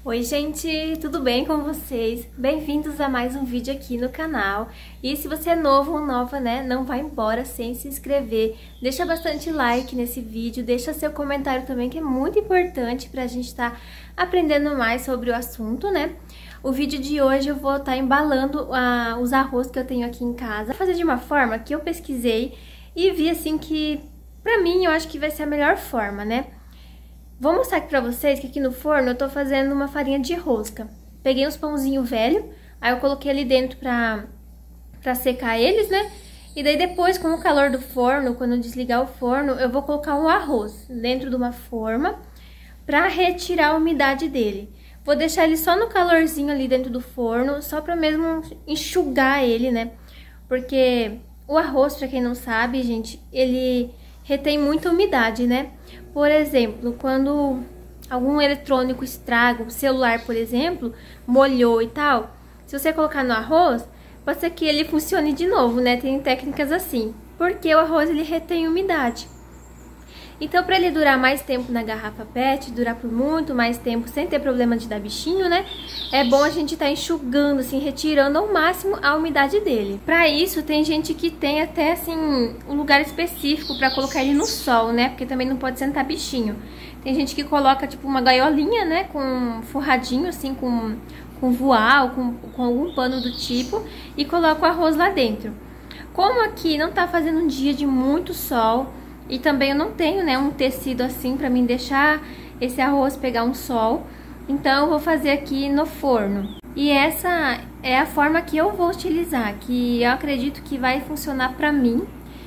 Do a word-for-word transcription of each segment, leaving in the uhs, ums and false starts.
Oi gente, tudo bem com vocês? Bem-vindos a mais um vídeo aqui no canal. E se você é novo ou nova, né, não vai embora sem se inscrever. Deixa bastante like nesse vídeo, deixa seu comentário também, que é muito importante pra gente estar aprendendo mais sobre o assunto, né? O vídeo de hoje eu vou estar embalando uh, os arroz que eu tenho aqui em casa. Vou fazer de uma forma que eu pesquisei e vi assim que, pra mim, eu acho que vai ser a melhor forma, né? Vou mostrar aqui pra vocês que aqui no forno eu tô fazendo uma farinha de rosca. Peguei uns pãozinhos velhos, aí eu coloquei ali dentro pra, pra secar eles, né? E daí depois, com o calor do forno, quando eu desligar o forno, eu vou colocar um arroz dentro de uma forma pra retirar a umidade dele. Vou deixar ele só no calorzinho ali dentro do forno, só pra mesmo enxugar ele, né? Porque o arroz, pra quem não sabe, gente, ele retém muita umidade, né? Por exemplo, quando algum eletrônico estraga, o celular, por exemplo, molhou e tal, se você colocar no arroz, pode ser que ele funcione de novo, né? Tem técnicas assim, porque o arroz ele retém umidade. Então, para ele durar mais tempo na garrafa pet, durar por muito mais tempo sem ter problema de dar bichinho, né? É bom a gente estar tá enxugando, assim, retirando ao máximo a umidade dele. Para isso, tem gente que tem até, assim, um lugar específico para colocar ele no sol, né? Porque também não pode sentar bichinho. Tem gente que coloca, tipo, uma gaiolinha, né? Com forradinho, assim, com, com voal, com, com algum pano do tipo, e coloca o arroz lá dentro. Como aqui não tá fazendo um dia de muito sol, e também eu não tenho, né, um tecido assim pra mim deixar esse arroz pegar um sol. Então eu vou fazer aqui no forno. E essa é a forma que eu vou utilizar, que eu acredito que vai funcionar pra mim.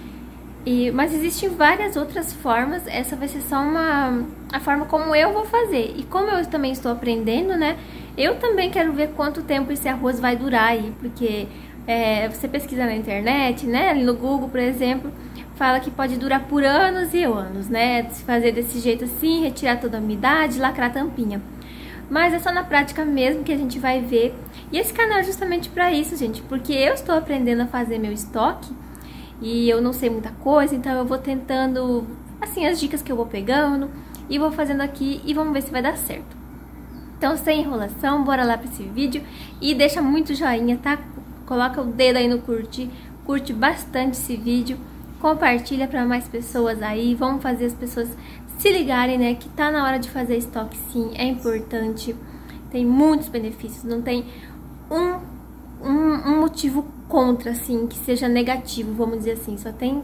E, mas existem várias outras formas, essa vai ser só uma a forma como eu vou fazer. E como eu também estou aprendendo, né, eu também quero ver quanto tempo esse arroz vai durar aí. Porque é, você pesquisa na internet, né, ali no Google, por exemplo, fala que pode durar por anos e anos, né? Se fazer desse jeito assim, retirar toda a umidade, lacrar a tampinha. Mas é só na prática mesmo que a gente vai ver. E esse canal é justamente pra isso, gente. Porque eu estou aprendendo a fazer meu estoque e eu não sei muita coisa, então eu vou tentando, assim, as dicas que eu vou pegando e vou fazendo aqui e vamos ver se vai dar certo. Então, sem enrolação, bora lá pra esse vídeo e deixa muito joinha, tá? Coloca o dedo aí no curtir, curte bastante esse vídeo. Compartilha para mais pessoas aí, vamos fazer as pessoas se ligarem, né, que tá na hora de fazer estoque sim, é importante, tem muitos benefícios, não tem um, um, um motivo contra, assim, que seja negativo, vamos dizer assim, só tem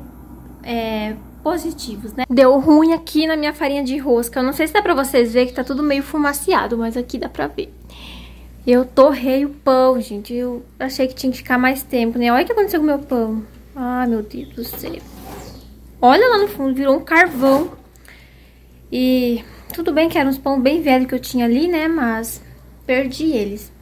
é, positivos, né. Deu ruim aqui na minha farinha de rosca, eu não sei se dá pra vocês verem que tá tudo meio fumaciado, mas aqui dá pra ver. Eu torrei o pão, gente, eu achei que tinha que ficar mais tempo, né, olha o que aconteceu com o meu pão. Ah, meu Deus do céu. Olha lá no fundo, virou um carvão. E tudo bem que eram uns pão bem velhos que eu tinha ali, né? Mas perdi eles.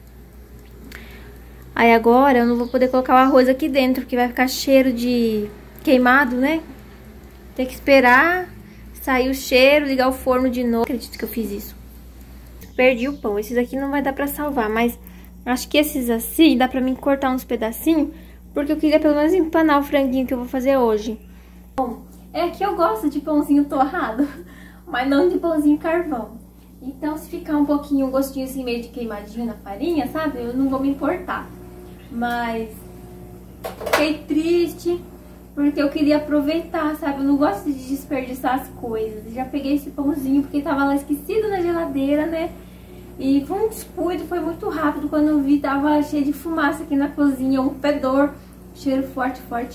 Aí agora eu não vou poder colocar o arroz aqui dentro, porque vai ficar cheiro de queimado, né? Tem que esperar sair o cheiro, ligar o forno de novo. Acredito que eu fiz isso. Perdi o pão. Esses aqui não vai dar pra salvar, mas acho que esses assim dá pra mim cortar uns pedacinhos, porque eu queria pelo menos empanar o franguinho que eu vou fazer hoje. Bom, é que eu gosto de pãozinho torrado, mas não de pãozinho carvão. Então, se ficar um pouquinho, um gostinho assim meio de queimadinho na farinha, sabe? Eu não vou me importar. Mas fiquei triste, porque eu queria aproveitar, sabe? Eu não gosto de desperdiçar as coisas. Já peguei esse pãozinho porque tava lá esquecido na geladeira, né? E foi um descuido, foi muito rápido. Quando eu vi, tava cheio de fumaça aqui na cozinha, um fedor, cheiro forte, forte.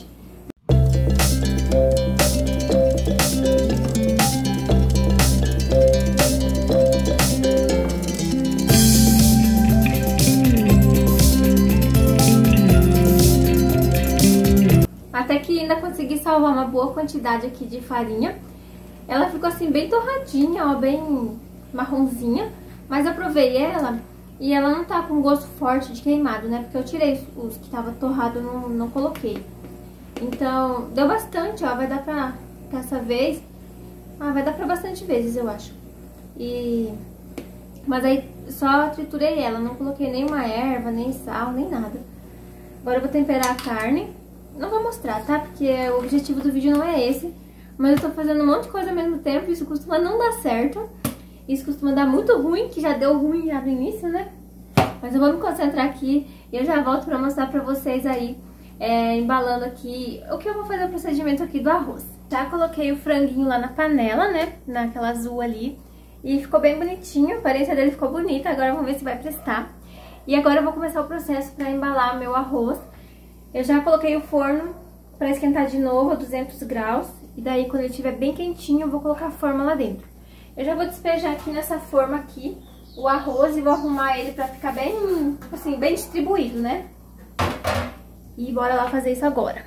Até que ainda consegui salvar uma boa quantidade aqui de farinha. Ela ficou assim bem torradinha, ó, bem marronzinha. Mas eu provei ela e ela não tá com gosto forte de queimado, né? Porque eu tirei os que tava torrado, eu não, não coloquei. Então, deu bastante, ó. Vai dar pra, dessa vez, ah, vai dar pra bastante vezes, eu acho. E... Mas aí só triturei ela, não coloquei nenhuma erva, nem sal, nem nada. Agora eu vou temperar a carne. Não vou mostrar, tá? Porque o objetivo do vídeo não é esse. Mas eu tô fazendo um monte de coisa ao mesmo tempo, isso costuma não dar certo. Isso costuma dar muito ruim, que já deu ruim já no início, né? Mas eu vou me concentrar aqui e eu já volto pra mostrar pra vocês aí, é, embalando aqui, o que eu vou fazer o procedimento aqui do arroz. Já coloquei o franguinho lá na panela, né? Naquela azul ali. E ficou bem bonitinho, a aparência dele ficou bonita, agora vamos ver se vai prestar. E agora eu vou começar o processo pra embalar meu arroz. Eu já coloquei o forno pra esquentar de novo a duzentos graus. E daí, quando ele estiver bem quentinho, eu vou colocar a forma lá dentro. Eu já vou despejar aqui nessa forma aqui o arroz e vou arrumar ele pra ficar bem, assim, bem distribuído, né? E bora lá fazer isso agora.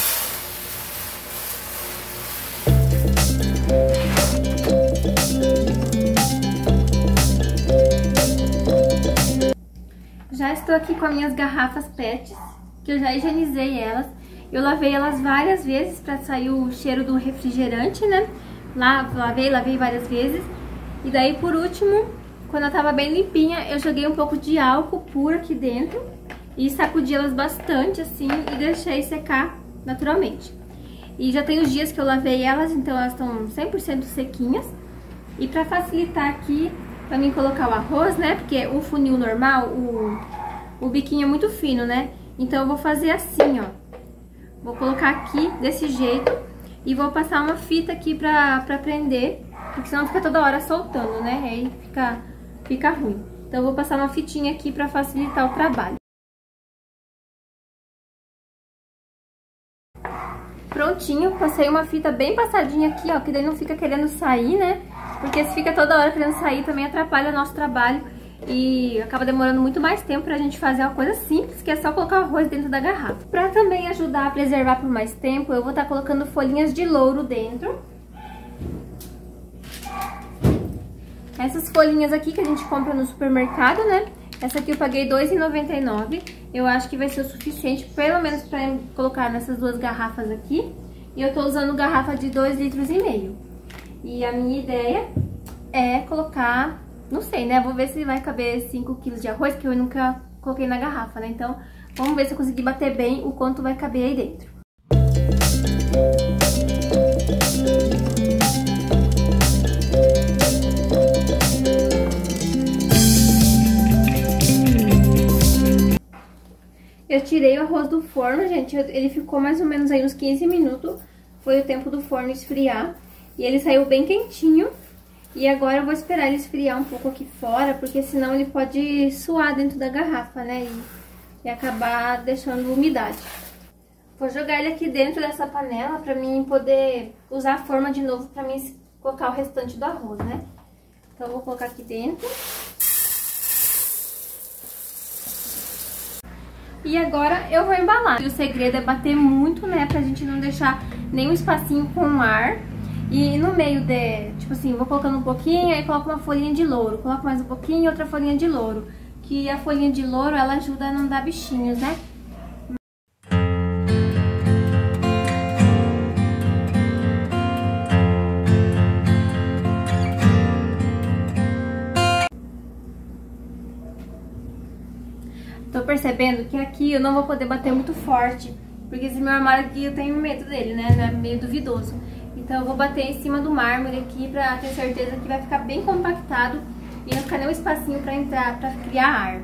Já estou aqui com as minhas garrafas pets, que eu já higienizei elas. Eu lavei elas várias vezes pra sair o cheiro do refrigerante, né? Lá, lavei, lavei várias vezes. E daí, por último, quando ela tava bem limpinha, eu joguei um pouco de álcool puro aqui dentro e sacudi elas bastante, assim, e deixei secar naturalmente. E já tem os dias que eu lavei elas, então elas estão cem por cento sequinhas. E pra facilitar aqui, pra mim colocar o arroz, né, porque o funil normal, o, o biquinho é muito fino, né, então eu vou fazer assim, ó. Vou colocar aqui desse jeito e vou passar uma fita aqui pra, pra prender, porque senão fica toda hora soltando, né, aí fica, fica ruim. Então eu vou passar uma fitinha aqui pra facilitar o trabalho. Prontinho, passei uma fita bem passadinha aqui, ó, que daí não fica querendo sair, né? Porque se fica toda hora querendo sair também atrapalha o nosso trabalho e acaba demorando muito mais tempo pra gente fazer uma coisa simples, que é só colocar o arroz dentro da garrafa. Pra também ajudar a preservar por mais tempo, eu vou estar colocando folhinhas de louro dentro. Essas folhinhas aqui que a gente compra no supermercado, né? Essa aqui eu paguei dois reais e noventa e nove centavos. Eu acho que vai ser o suficiente, pelo menos pra colocar nessas duas garrafas aqui. E eu tô usando garrafa de dois litros e meio. E a minha ideia é colocar, não sei, né? Vou ver se vai caber cinco quilos de arroz, que eu nunca coloquei na garrafa, né? Então, vamos ver se eu conseguir bater bem o quanto vai caber aí dentro. Eu tirei o arroz do forno, gente, ele ficou mais ou menos aí uns quinze minutos, foi o tempo do forno esfriar, e ele saiu bem quentinho, e agora eu vou esperar ele esfriar um pouco aqui fora, porque senão ele pode suar dentro da garrafa, né, e, e acabar deixando umidade. Vou jogar ele aqui dentro dessa panela pra mim poder usar a forma de novo pra mim colocar o restante do arroz, né. Então eu vou colocar aqui dentro. E agora eu vou embalar. E o segredo é bater muito, né, pra gente não deixar nenhum espacinho com ar. E no meio de, tipo assim, vou colocando um pouquinho, aí coloco uma folhinha de louro. Coloco mais um pouquinho e outra folhinha de louro. Que a folhinha de louro, ela ajuda a não dar bichinhos, né? Tô percebendo que aqui eu não vou poder bater muito forte, porque esse meu armário aqui eu tenho medo dele, né? É meio duvidoso. Então eu vou bater em cima do mármore aqui pra ter certeza que vai ficar bem compactado e não ficar nenhum espacinho pra entrar, pra criar ar.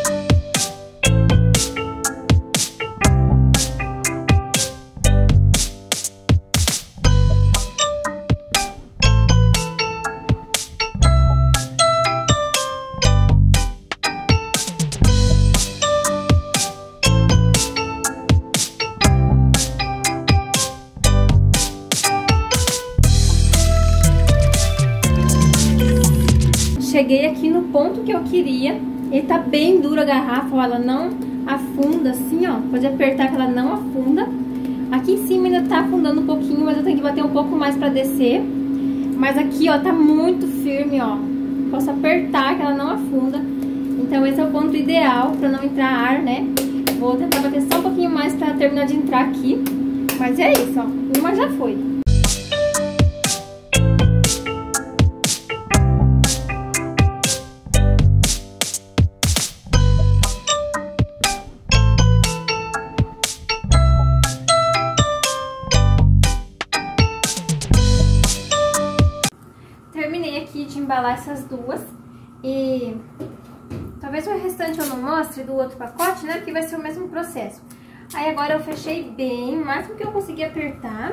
Cheguei aqui no ponto que eu queria. Ele tá bem dura a garrafa, ó, ela não afunda assim, ó. Pode apertar que ela não afunda. Aqui em cima ainda tá afundando um pouquinho, mas eu tenho que bater um pouco mais pra descer. Mas aqui, ó, tá muito firme, ó. Posso apertar que ela não afunda. Então esse é o ponto ideal pra não entrar ar, né? Vou tentar bater só um pouquinho mais pra terminar de entrar aqui. Mas é isso, ó. Uma já foi. Terminei aqui de embalar essas essas duas. E talvez o restante eu não mostre do outro pacote, né? Porque vai ser o mesmo processo. Aí agora eu fechei bem, o máximo que eu consegui apertar.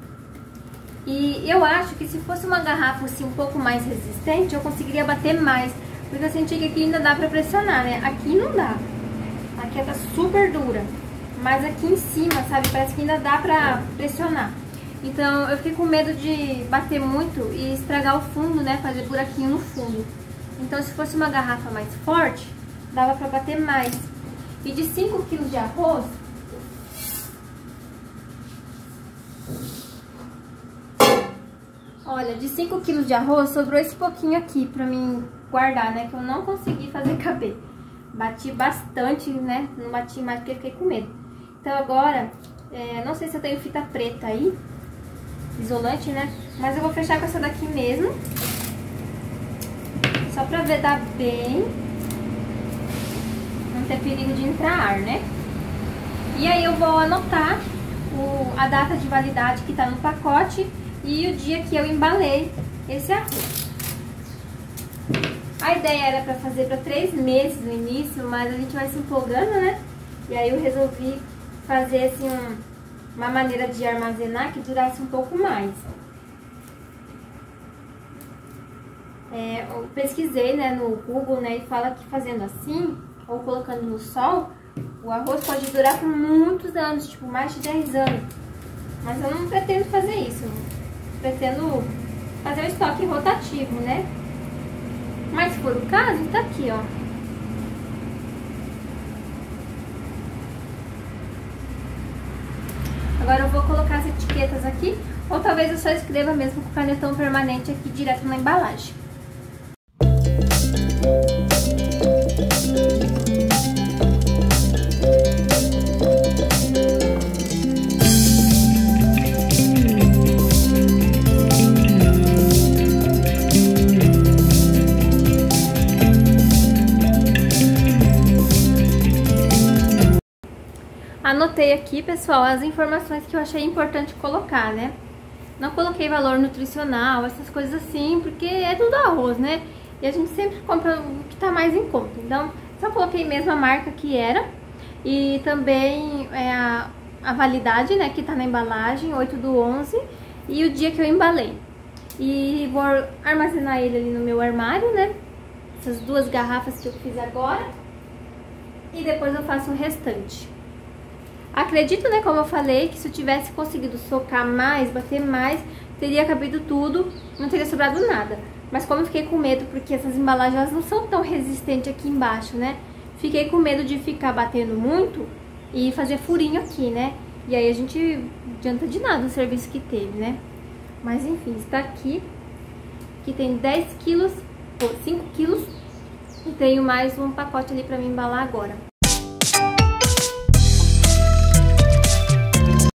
E eu acho que se fosse uma garrafa assim um pouco mais resistente, eu conseguiria bater mais. Porque eu senti que aqui ainda dá pra pressionar, né? Aqui não dá. Aqui tá super dura. Mas aqui em cima, sabe? Parece que ainda dá pra pressionar. Então eu fiquei com medo de bater muito e estragar o fundo, né? Fazer buraquinho no fundo. Então se fosse uma garrafa mais forte, dava pra bater mais. E de cinco quilos de arroz... Olha, de cinco quilos de arroz, sobrou esse pouquinho aqui pra mim guardar, né? Que eu não consegui fazer caber. Bati bastante, né? Não bati mais porque fiquei com medo. Então agora, é, não sei se eu tenho fita preta aí, isolante, né? Mas eu vou fechar com essa daqui mesmo. Só pra vedar bem. Não ter perigo de entrar ar, né? E aí eu vou anotar o, a data de validade que tá no pacote e o dia que eu embalei esse arroz. A ideia era pra fazer pra três meses no início, mas a gente vai se empolgando, né? E aí eu resolvi fazer assim um, uma maneira de armazenar que durasse um pouco mais. É, eu pesquisei, né, no Google, né, e fala que fazendo assim, ou colocando no sol, o arroz pode durar por muitos anos, tipo mais de dez anos. Mas eu não pretendo fazer isso. Pretendo fazer o estoque rotativo, né? Mas se for o caso, tá aqui, ó. Agora eu vou colocar as etiquetas aqui, ou talvez eu só escreva mesmo com canetão permanente aqui direto na embalagem. Anotei aqui, pessoal, as informações que eu achei importante colocar, né? Não coloquei valor nutricional, essas coisas assim, porque é tudo arroz, né? E a gente sempre compra o que tá mais em conta. Então, só coloquei mesmo a marca que era. E também é, a, a validade, né, que tá na embalagem, oito do onze. E o dia que eu embalei. E vou armazenar ele ali no meu armário, né? Essas duas garrafas que eu fiz agora. E depois eu faço o restante. Acredito, né, como eu falei, que se eu tivesse conseguido socar mais, bater mais, teria cabido tudo, não teria sobrado nada. Mas como eu fiquei com medo, porque essas embalagens elas não são tão resistentes aqui embaixo, né? Fiquei com medo de ficar batendo muito e fazer furinho aqui, né? E aí a gente não adianta de nada o serviço que teve, né? Mas enfim, está aqui, que tem dez quilos, ou cinco quilos, e tenho mais um pacote ali pra me embalar agora.